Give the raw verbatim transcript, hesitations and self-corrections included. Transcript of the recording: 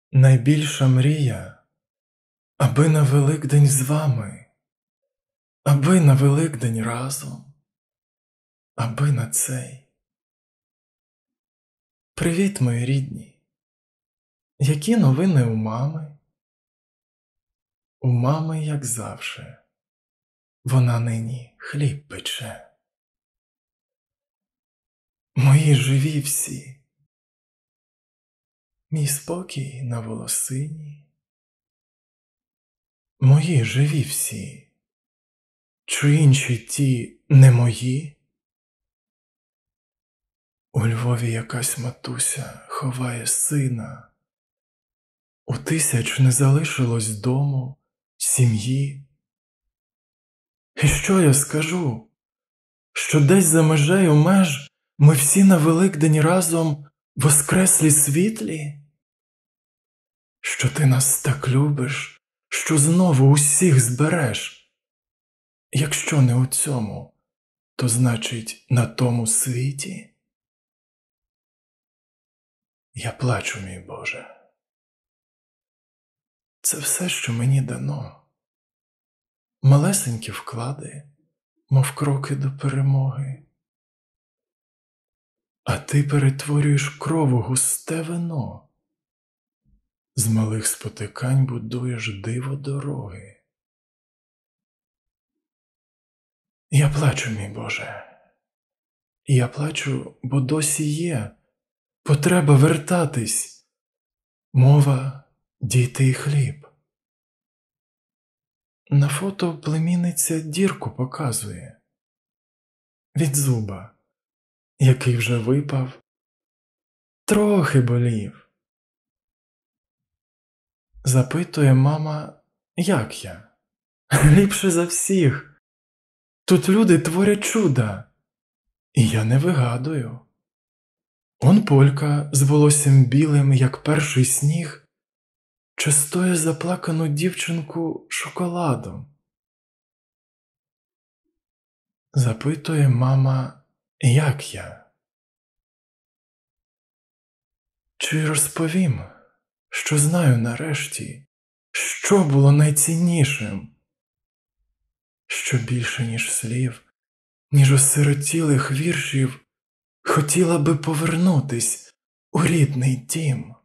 Найбільша мрія, аби на Великдень з вами, аби на Великдень разом, аби на цей. Привіт, мої рідні! Які новини у мами? У мами, як завше, вона нині хліб пече. Мої живі всі, мій спокій на волосині. Мої живі всі, чи інші ті не мої? У Львові якась матуся ховає сина, у тисяч не залишилось дому, сім'ї. І що я скажу? Що десь за межею меж ми всі на Великдень разом воскреслі світлі? Що ти нас так любиш, що знову усіх збереш? Якщо не у цьому, то значить на тому світі? Я плачу, мій Боже. Це все, що мені дано. Малесенькі вклади, мов кроки до перемоги. А ти перетворюєш кров у густе вино. З малих спотикань будуєш диво дороги. Я плачу, мій Боже. Я плачу, бо досі є потреба вертатись. Мова, діти і хліб. На фото племінниця дірку показує. Від зуба, який вже випав, трохи болів. Запитує мама, як я? Ліпше за всіх. Тут люди творять чуда. І я не вигадую. Он полька з волоссям білим, як перший сніг, частує заплакану дівчинку шоколадом. Запитує мама, як я? Чи розповім, що знаю нарешті, що було найціннішим? Що більше, ніж слів, ніж осиротілих віршів, хотіла би повернутись у рідний дім.